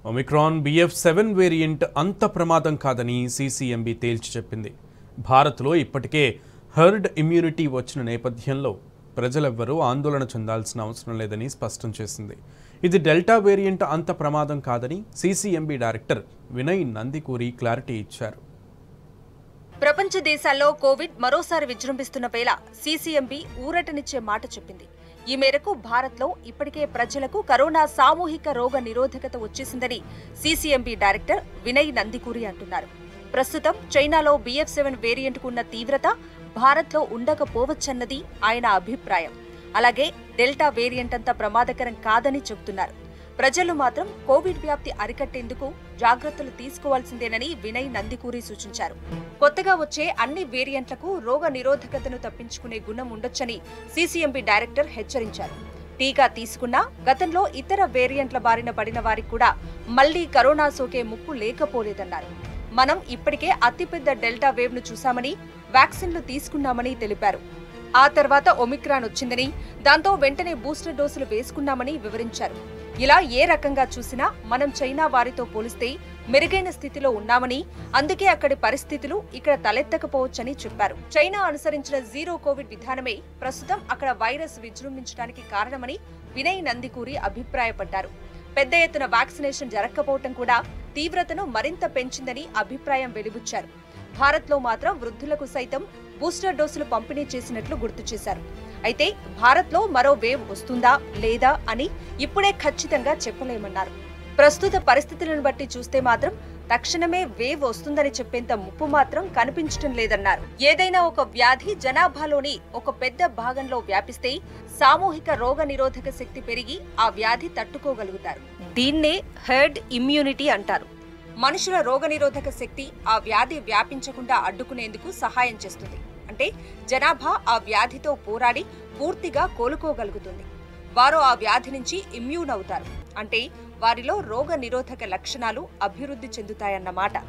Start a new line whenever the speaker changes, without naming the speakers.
Omicron BF.7 variant అంత ప్రమాదం కాదని CCMB తేల్చి చెప్పింది. భారత్లో ఇప్పటికే హర్డ్ ఇమ్యూనిటీ వచ్చిన నేపథ్యంలో ప్రజలెవ్వరూ ఆందోళన చెందాల్సిన అవసరం లేదని స్పష్టం చేసింది. ఇది డెల్టా వేరియంట్ అంత ప్రమాదం కాదని CCMB director Vinay Nandikuri clarity ఇచ్చారు.
ప్రపంచ దేశాల్లో కోవిడ్ మరోసారి విజృంభిస్తున్న వేళ CCMB ఊరటనిచ్చే మాట చెప్పింది. ఈ మేరకు భారత్లో ఇప్పటికే ప్రజలకు కరోనా సామూహిక రోగ నిరోధకత వచ్చేసిందని CCMB డైరెక్టర్ వినయ్ నందికూరి అంటున్నారు. ప్రస్తుతం చైనాలో BF.7 వేరియంట్కు ఉన్న తీవ్రత భారత్లో ఉండకపోవచ్చన్నది ఆయన అభిప్రాయం. అలాగే డెల్టా వేరియంట్ అంత ప్రమాదకరం కాదని చెబుతున్నారు. ప్రజలు మాత్రం కోవిడ్ వ్యాప్తి అరికట్టేందుకు జాగ్రత్తలు తీసుకోవాల్సిందేనని వినయ్ నందికూరి సూచించారు. కొత్తగా వచ్చే అన్ని వేరియంట్లకు రోగ నిరోధకతను తప్పించుకునే గుణం ఉండొచ్చని CCMB డైరెక్టర్ హెచ్చరించారు. టీకా తీసుకున్నా గతంలో ఇతర వేరియంట్ల బారిన పడిన వారికి కూడా మళ్లీ కరోనా సోకే ముప్పు లేకపోలేదన్నారు. మనం ఇప్పటికే అతిపెద్ద డెల్టా వేవ్ ను చూశామని, వ్యాక్సిన్లు తీసుకున్నామని తెలిపారు. ఆ తర్వాత ఒమిక్రాన్ వచ్చిందని, దాంతో వెంటనే బూస్టర్ డోసులు వేసుకున్నామని వివరించారు. ఇలా ఏ రకంగా చూసినా మనం చైనా వారితో పోలిస్తే మెరుగైన స్థితిలో ఉన్నామని, అందుకే అక్కడి పరిస్థితులు ఇక్కడ తలెత్తకపోవచ్చని చెప్పారు. చైనా అనుసరించిన జీరో కోవిడ్ విధానమే ప్రస్తుతం అక్కడ వైరస్ విజృంభించడానికి కారణమని వినయ్ నందికూరి అభిప్రాయపడ్డారు. పెద్ద ఎత్తున వ్యాక్సినేషన్ జరగకపోవటం కూడా తీవ్రతను మరింత పెంచిందని అభిప్రాయం వెలిబుచ్చారు. భారత్లో మాత్రం వృద్ధులకు సైతం బూస్టర్ డోసులు పంపిణీ చేసినట్లు గుర్తు చేశారు. అయితే భారత్లో మరో వేవ్ వస్తుందా లేదా అని ఇప్పుడే ఖచ్చితంగా చెప్పలేమన్నారు. ప్రస్తుత పరిస్థితులను బట్టి చూస్తే మాత్రం తక్షణమే వేవ్ వస్తుందని చెప్పేంత ముప్పు మాత్రం కనిపించడం లేదన్నారు. ఏదైనా ఒక వ్యాధి జనాభాలోని ఒక పెద్ద భాగంలో వ్యాపిస్తే సామూహిక రోగ నిరోధక శక్తి పెరిగి ఆ వ్యాధి తట్టుకోగలుగుతారు. దీన్నే హెర్డ్ ఇమ్యూనిటీ అంటారు. మనుషుల రోగనిరోధక శక్తి ఆ వ్యాధి వ్యాపించకుండా అడ్డుకునేందుకు సహాయం చేస్తుంది. అంటే జనాభా ఆ వ్యాధితో పోరాడి పూర్తిగా కోలుకోగలుగుతుంది. వారు ఆ వ్యాధి నుంచి ఇమ్యూన్ అవుతారు. అంటే వారిలో రోగ నిరోధక లక్షణాలు అభివృద్ధి చెందుతాయన్నమాట.